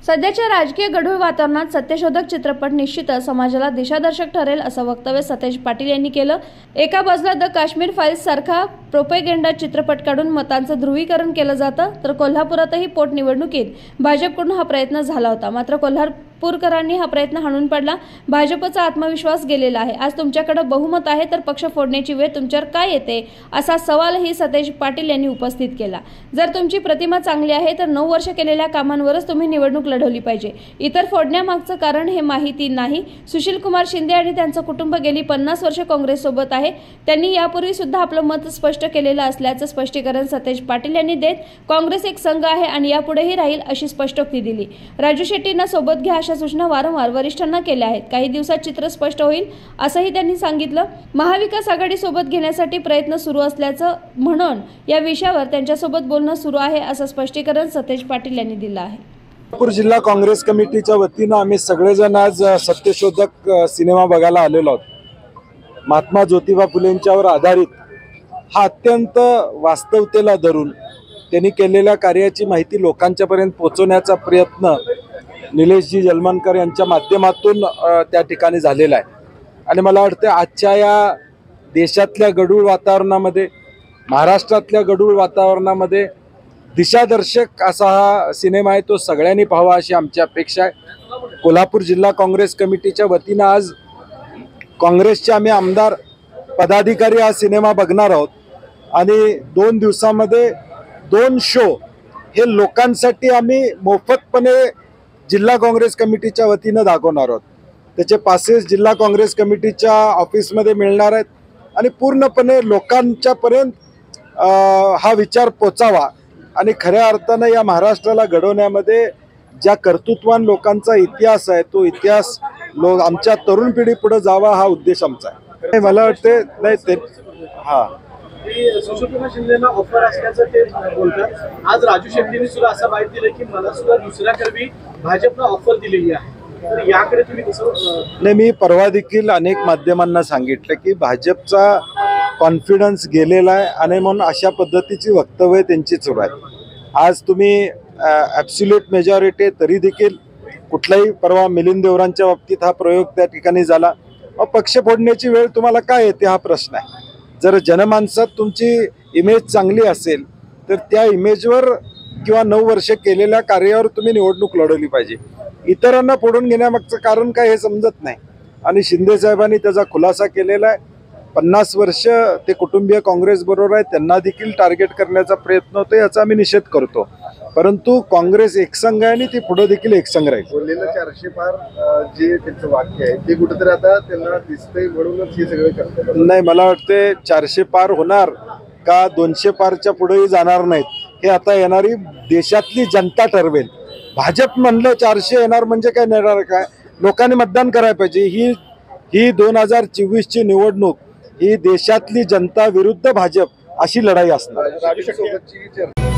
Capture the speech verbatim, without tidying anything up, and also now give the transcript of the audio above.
सध्याच्या राजकीय गढूळ वातावरणात सत्यशोधक चित्रपट निश्चितच समाजाला दिशादर्शक ठरेल असं वक्तव्य सतेज पाटील यांनी केलं। एका बाजूला द काश्मीर फाईल्स सारखा प्रोपेगेंडा चित्रपट काढून मतांचं ध्रुवीकरण केलं जातं, तर कोल्हापुरातही पोटनिवडणुकीत भाजपकडून हा प्रयत्न झाला होता। मात्र कोल्हापूरकरांनी हा प्रयत्न हाणून पाडला। भाजपचा आत्मविश्वास गेलेला आहे। आज तुमच्याकडे बहुमत आहे, तर पक्ष फोडण्याची वेळ तुमच्यावर काय येते असा सवालही सतेज पाटील यांनी उपस्थित केला। जर तुमची प्रतिमा चांगली आहे तर नऊ वर्ष केलेल्या कामांवरच तुम्ही निवडणूक लढवली पाहिजे। इतर फोडण्यामागचं कारण हे माहिती नाही। सुशील कुमार शिंदे आणि त्यांचं कुटुंब गेली पन्नास वर्ष काँग्रेस सोबत आहे। त्यांनी यापूर्वी सुद्धा आपलं मत स्पष्ट केलेलं असल्याचं स्पष्टीकरण सतेज पाटील यांनी देत काँग्रेस एक संघ आहे आणि यापुढेही राहील अशी स्पष्टोक्ती दिली। राजू शेट्टींना सोबत घ्या अशा सूचना वारंवार वरिष्ठांना केल्या आहेत। काही दिवसात चित्र स्पष्ट होईल असंही त्यांनी सांगितलं। महाविकास आघाडी सोबत घेण्यासाठी प्रयत्न सुरू असल्याचं म्हणून या विषयावर त्यांच्यासोबत बोलणं सुरू आहे असं स्पष्टीकरण सतेज पाटील यांनी दिलं आहे। कोल्हापूर जिल्हा काँग्रेस कमिटीच्या वतीनं आम्ही सगळेजण आज सत्यशोधक सिनेमा बघायला आलेलो आहोत। महात्मा ज्योतिबा फुलेंच्यावर आधारित हा अत्यंत वास्तवतेला धरून त्यांनी केलेल्या कार्याची माहिती लोकांच्यापर्यंत पोहोचवण्याचा प्रयत्न निलेशजी जलमनकर यांच्या माध्यमातून त्या ठिकाणी झालेला आहे। आणि मला वाटतं आजच्या या देशातल्या गढूळ वातावरणामध्ये, महाराष्ट्रातल्या गढूळ वातावरणामध्ये दिशादर्शक असा हा सिनेमा आहे, तो सगळ्यांनी पाहावा अशी आमची अपेक्षा आहे। कोल्हापूर जिल्हा काँग्रेस कमिटीच्या वतीनं आज काँग्रेसचे आम्ही आमदार पदाधिकारी हा सिनेमा बघणार आहोत आणि दोन दिवसामध्ये दोन शो हे लोकांसाठी आम्ही मोफतपणे जिल्हा काँग्रेस कमिटीच्या वतीनं दाखवणार आहोत। त्याचे पासेस जिल्हा काँग्रेस कमिटीच्या ऑफिसमध्ये मिळणार आहेत आणि पूर्णपणे लोकांच्यापर्यंत हा विचार पोचावा आणि खऱ्या अर्थानं या महाराष्ट्राला घडवण्यामध्ये ज्या कर्तृत्वान लोकांचा इतिहास आहे तो इतिहास लोक आमच्या तरुण पिढी पुढे जावा हा उद्देश आमचा आहे। मला वाटते नाही ते हा सुशील कुमार शिंदेना ऑफर असल्याचं ते बोलतात। आज राजू शेट्टींनी सुद्धा असं माहिती दिलं की मला सुद्धा दुसऱ्या करवी भाजपनं ऑफर दिलेली आहे, तर याकडे तुम्ही कसं? नाही, मी परवा देखील अनेक माध्यमांना सांगितलं की भाजपचा कॉन्फिडन्स गेलेला आहे आणि म्हणून अशा पद्धतीची वक्तव्य त्यांची सुरू आहेत। आज तुम्ही ॲब्सोल्यूट मेजॉरिटी तरी देखील कुठलाही परवा मिलिंद देवरांच्या बाबतीत हा प्रयोग त्या ठिकाणी झाला। मग पक्ष फोडण्याची वेळ तुम्हाला काय येते हा प्रश्न आहे। जर जनमानसात तुमची इमेज चांगली असेल तर त्या इमेजवर किंवा नऊ वर्ष केलेल्या कार्यावर तुम्ही निवडणूक लढवली पाहिजे। इतरांना फोडून घेण्यामागचं कारण काय हे समजत नाही आणि शिंदे साहेबांनी त्याचा खुलासा केलेला आहे। पन्नास वर्ष ते कुटुंबीय काँग्रेस बरोबर आहे, त्यांना देखील टार्गेट करण्याचा प्रयत्न होतो, याचा आम्ही निषेध करतो। परंतु काँग्रेस एकसंघ आहे आणि ती पुढे देखील एकसंघ राहील। बोललेलं चारशे पार जे त्यांचं वाक्य आहे ते कुठेतरी आता त्यांना दिसतंय म्हणूनच हे सगळं करतात। नाही, मला वाटते चारशे पार होणार का दोनशे पारच्या पुढेही जाणार नाहीत हे आता येणारी देशातली जनता ठरवेल। भाजप म्हणलं चारशे येणार म्हणजे काय येणार काय, लोकांनी मतदान करायला पाहिजे। ही ही दोन हजार चोवीसची निवडणूक ही देशातली जनता विरुद्ध भाजप अशी लढाई असणार। राजू शेट्टी सोबतची चर्चा